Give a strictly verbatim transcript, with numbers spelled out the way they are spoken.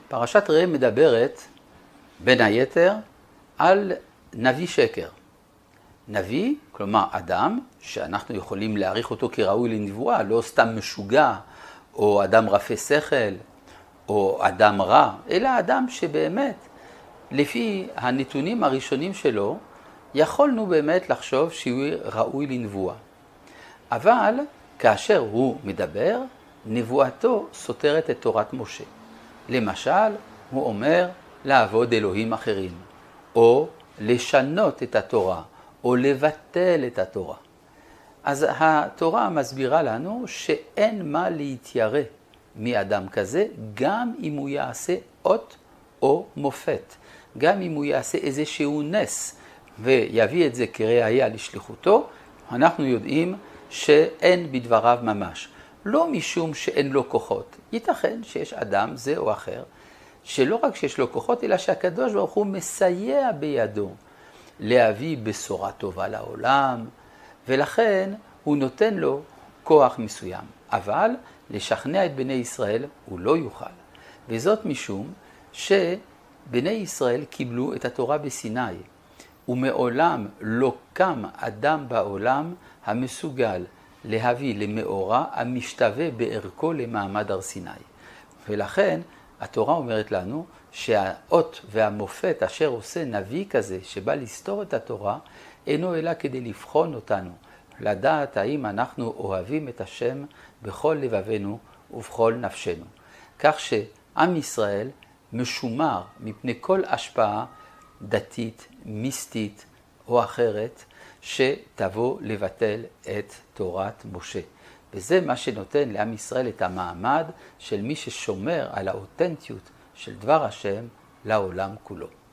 פרשת ראה מדברת בין היתר על נביא שקר. נביא, כלומר אדם, שאנחנו יכולים להעריך אותו כראוי לנבואה, לא סתם משוגע, או אדם רפה שכל, או אדם רע, אלא אדם שבאמת, לפי הנתונים הראשונים שלו, יכולנו באמת לחשוב שהוא ראוי לנבואה. אבל כאשר הוא מדבר, נבואתו סותרת את תורת משה. למשל, הוא אומר לעבוד אלוהים אחרים, או לשנות את התורה, או לבטל את התורה. אז התורה מסבירה לנו שאין מה להתיירא מאדם כזה, גם אם הוא יעשה אות או מופת, גם אם הוא יעשה איזשהו נס, ויביא את זה כראיה לשליחותו, אנחנו יודעים שאין בדבריו ממש. לא משום שאין לו כוחות. ייתכן שיש אדם זה או אחר, שלא רק שיש לו כוחות, אלא שהקדוש ברוך הוא מסייע בידו להביא בשורה טובה לעולם, ולכן הוא נותן לו כוח מסוים. אבל לשכנע את בני ישראל הוא לא יוכל. וזאת משום שבני ישראל קיבלו את התורה בסיני, ומעולם לא קם אדם בעולם המסוגל להביא למאורע המשתווה בערכו למעמד הר סיני. ולכן התורה אומרת לנו שהאות והמופת אשר עושה נביא כזה שבא לסתור את התורה, אינו אלא כדי לבחון אותנו, לדעת האם אנחנו אוהבים את השם בכל לבבנו ובכל נפשנו. כך שעם ישראל משומר מפני כל השפעה דתית, מיסטית או אחרת, שתבוא לבטל את תורת משה. וזה מה שנותן לעם ישראל את המעמד של מי ששומר על האותנטיות של דבר השם לעולם כולו.